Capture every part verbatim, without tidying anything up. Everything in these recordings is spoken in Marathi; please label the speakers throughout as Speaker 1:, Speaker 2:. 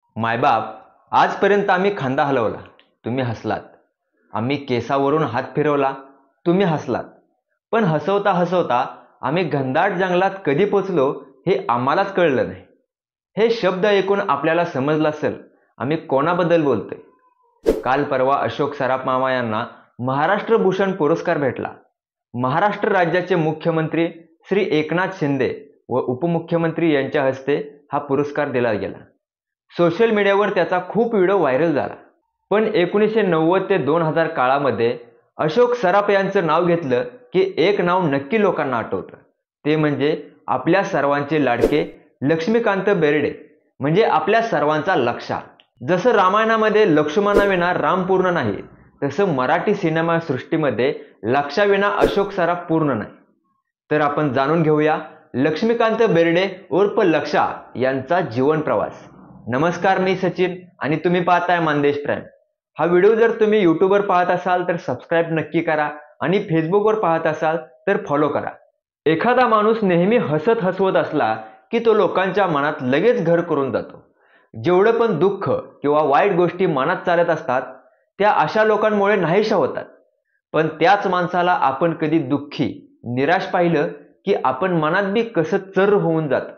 Speaker 1: मायबाप, आजपर्यंत आम्ही खांदा हलवला, तुम्ही हसलात. आम्ही केसावरून हात फिरवला, तुम्ही हसलात. पण हसवता हसवता आम्ही घनदाट जंगलात कधी पोचलो हे आम्हालाच कळलं नाही. हे शब्द ऐकून आपल्याला समजलं असेल आम्ही कोणाबद्दल बोलतोय. काल परवा अशोक सराफ मामा यांना महाराष्ट्र भूषण पुरस्कार भेटला. महाराष्ट्र राज्याचे मुख्यमंत्री श्री एकनाथ शिंदे व उपमुख्यमंत्री यांच्या हस्ते हा पुरस्कार दिला गेला. सोशल मीडियावर त्याचा खूप व्हिडिओ व्हायरल झाला. पण एकोणीसशे नव्वद ते दोन हजार काळामध्ये अशोक सराफ यांचं नाव घेतलं की एक नाव नक्की लोकांना आठवतं. ते म्हणजे आपल्या सर्वांचे लाडके लक्ष्मीकांत बेर्डे, म्हणजे आपल्या सर्वांचा लक्षा. जसं रामायणामध्ये लक्ष्मणाविना राम पूर्ण नाही, तसं मराठी सिनेमा सृष्टीमध्ये लक्षाविना अशोक सराफ पूर्ण नाही. तर आपण जाणून घेऊया लक्ष्मीकांत बेर्डे उर्फ लक्षा यांचा जीवन प्रवास. नमस्कार, मी सचिन आणि तुम्ही पाहताय मानदेश प्राईम. हा व्हिडिओ जर तुम्ही यूट्यूबवर पाहत असाल तर सबस्क्राईब नक्की करा आणि फेसबुकवर पाहत असाल तर फॉलो करा. एखादा माणूस नेहमी हसत हसवत असला की तो लोकांच्या मनात लगेच घर करून जातो. जेवढं पण दुःख किंवा वाईट गोष्टी मनात चालत असतात त्या अशा लोकांमुळे नाहीशा होतात. पण त्याच माणसाला आपण कधी दुःखी, निराश पाहिलं की आपण मनात बी कसं चर्र होऊन जातं.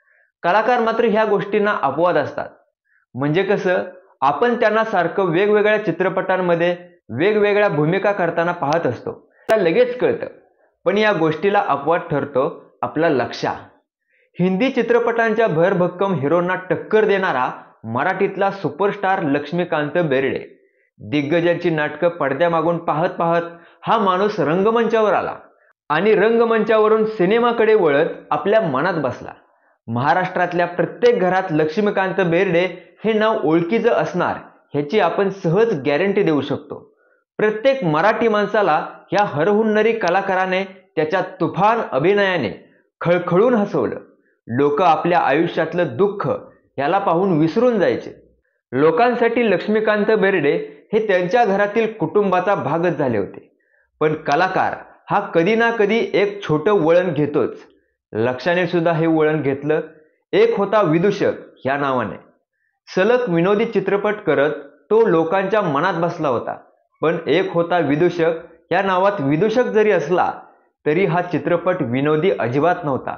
Speaker 1: कलाकार मात्र ह्या गोष्टींना अपवाद असतात. म्हणजे कसं, आपण त्यांना सारखं वेगवेगळ्या चित्रपटांमध्ये वेगवेगळ्या भूमिका करताना पाहत असतो, त्याला लगेच कळतं. पण या गोष्टीला अपवाद ठरतो आपला लक्षा. हिंदी चित्रपटांच्या भरभक्कम हिरोंना टक्कर देणारा मराठीतला सुपरस्टार लक्ष्मीकांत बेर्डे. दिग्गजांची नाटकं पडद्यामागून पाहत पाहत हा माणूस रंगमंचावर आला आणि रंगमंचावरून सिनेमाकडे वळत आपल्या मनात बसला. महाराष्ट्रातल्या प्रत्येक घरात लक्ष्मीकांत बेर्डे हे नाव ओळखीचं असणार ह्याची आपण सहज गॅरंटी देऊ शकतो. प्रत्येक मराठी माणसाला ह्या हरहुन्नरी कलाकाराने त्याच्या तुफान अभिनयाने खळखळून हसवलं. लोक आपल्या आयुष्यातलं दुःख याला पाहून विसरून जायचे. लोकांसाठी लक्ष्मीकांत बेर्डे हे त्यांच्या घरातील कुटुंबाचा भागच झाले होते. पण कलाकार हा कधी ना कधी एक छोटं वळण घेतोच. लक्षाने सुद्धा हे वळण घेतलं. एक होता विदूषक या नावाने. सलग विनोदी चित्रपट करत तो लोकांच्या मनात बसला होता. पण एक होता विदूषक या नावात विदूषक जरी असला तरी हा चित्रपट विनोदी अजिबात नव्हता.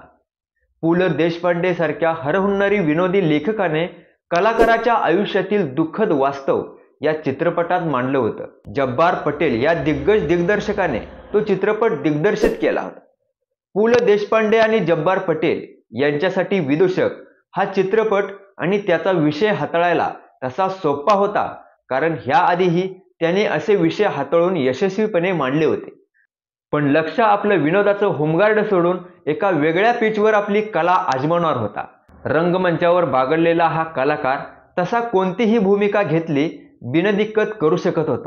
Speaker 1: पु ल देशपांडे सारख्या हरहुन्नरी विनोदी लेखकाने कलाकाराच्या आयुष्यातील दुःखद वास्तव या चित्रपटात मांडलं होतं. जब्बार पटेल या दिग्गज दिग्दर्शकाने तो चित्रपट दिग्दर्शित केला होता. पु ल देशपांडे आणि जब्बार पटेल यांच्यासाठी विदूषक हा चित्रपट आणि त्याचा विषय हाताळायला तसा सोपा होता, कारण ह्या आधीही त्याने असे विषय हाताळून यशस्वीपणे मांडले होते. पण लक्ष आपलं विनोदाचं होमगार्ड सोडून एका वेगळ्या पिचवर आपली कला आजमावणार होता. रंगमंचावर बागडलेला हा कलाकार तसा कोणतीही भूमिका घेतली बिनदिक्कत करू शकत होता.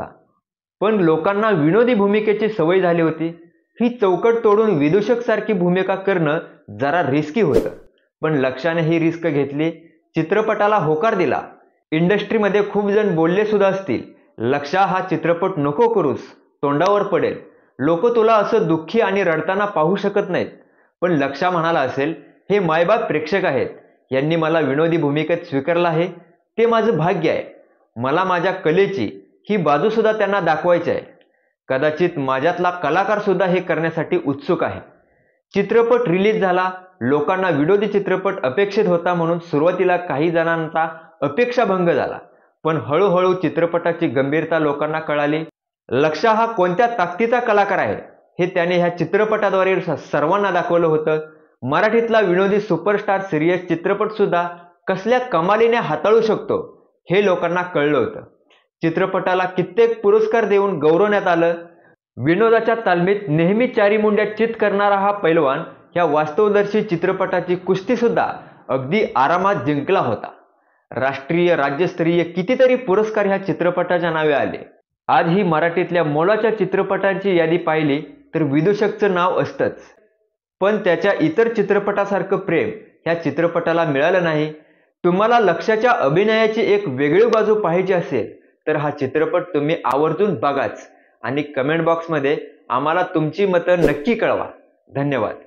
Speaker 1: पण लोकांना विनोदी भूमिकेची सवय झाली होती. ही चौकट तोडून विदूषक सारखी भूमिका करणं जरा रिस्की होतं. पण लक्षाने ही रिस्क घेतली, चित्रपटाला होकार दिला. इंडस्ट्रीमध्ये खूप जण बोलले सुद्धा असतील, लक्षा हा चित्रपट नको करूस, तोंडावर पडेल, लोक तुला असं दुःखी आणि रडताना पाहू शकत नाहीत. पण लक्षा म्हणाला असेल, हे मायबाप प्रेक्षक आहेत, यांनी मला विनोदी भूमिकेत स्वीकारलं आहे, ते माझं भाग्य आहे. मला माझ्या कलेची ही बाजू सुद्धा त्यांना दाखवायची आहे. कदाचित माझ्यातला कलाकार सुद्धा हे करण्यासाठी उत्सुक आहे. चित्रपट रिलीज झाला. लोकांना विनोदी चित्रपट अपेक्षित होता म्हणून सुरुवातीला काही जणांचा अपेक्षाभंग झाला. पण हळूहळू चित्रपटाची गंभीरता लोकांना कळाली. लक्षा हा कोणत्या ताकदीचा कलाकार आहे हे त्याने ह्या चित्रपटाद्वारे सर्वांना दाखवलं होतं. मराठीतला विनोदी सुपरस्टार सिरियस चित्रपट सुद्धा कसल्या कमालीने हाताळू शकतो हे लोकांना कळलं होतं. चित्रपटाला कित्येक पुरस्कार देऊन गौरवण्यात आलं. विनोदाच्या तालमीत नेहमी चारी मुंड्या चित करणारा हा पैलवान ह्या वास्तवदर्शी चित्रपटाची कुस्ती सुद्धा अगदी आरामात जिंकला होता. राष्ट्रीय, राज्यस्तरीय कितीतरी पुरस्कार ह्या चित्रपटाच्या नावे आले. आज ही मराठीतल्या मोलाच्या चित्रपटांची यादी पाहिली तर विदूषकचं नाव असतंच. पण त्याच्या इतर चित्रपटासारखं प्रेम ह्या चित्रपटाला मिळालं नाही. तुम्हाला लक्षाच्या अभिनयाची एक वेगळी बाजू पाहायची असेल तर हा चित्रपट तुम्ही आवर्जून बघाच आणि कमेंट बॉक्समध्ये आम्हाला तुमची मतं नक्की कळवा. धन्यवाद.